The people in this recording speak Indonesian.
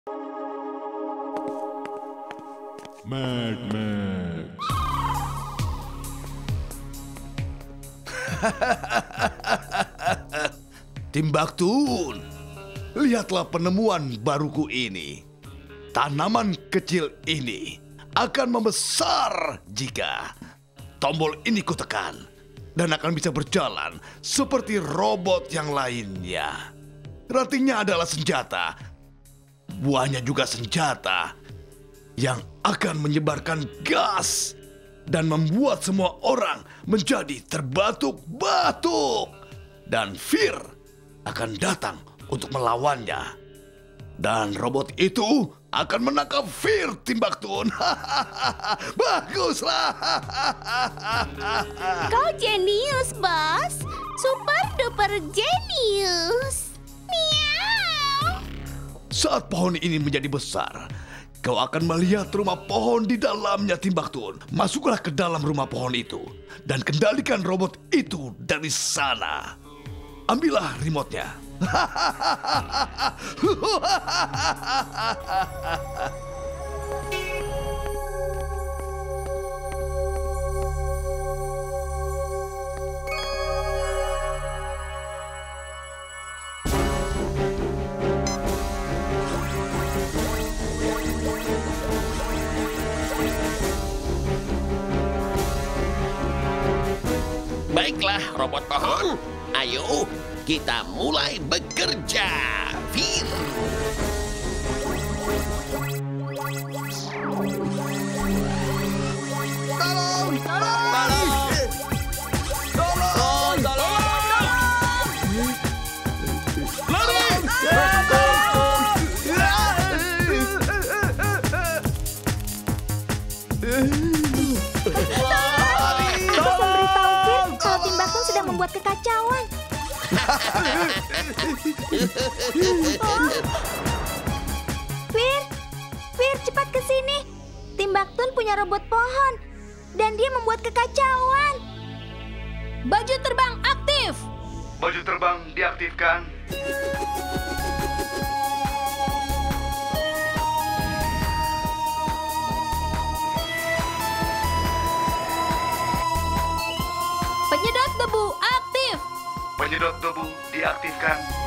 Mad Max. Timbuktu, lihatlah penemuan baruku ini. Tanaman kecil ini akan membesar jika tombol ini kutekan dan akan bisa berjalan seperti robot yang lainnya. Rantingnya adalah senjata. Buahnya juga senjata yang akan menyebarkan gas dan membuat semua orang menjadi terbatuk-batuk. Dan Fear akan datang untuk melawannya. Dan robot itu akan menangkap Fear, Timbuktu. Baguslah. Kau jenius, bos. Super duper jenius. Miau. Saat pohon ini menjadi besar, kau akan melihat rumah pohon di dalamnya, Timbuktu. Masuklah ke dalam rumah pohon itu dan kendalikan robot itu dari sana. Ambillah remote-nya. Baiklah, robot pohon. Ayo, kita mulai bekerja. Fear. Tolong! Tolong! Tolong! Lari! Aku memberitahu Fir kalau Timbuktu sedang membuat kekacauan. Fir, cepat ke sini. Timbuktu punya robot pohon dan dia membuat kekacauan. Baju terbang aktif. Baju terbang diaktifkan. Penyedot debu aktif. Penyedot debu diaktifkan.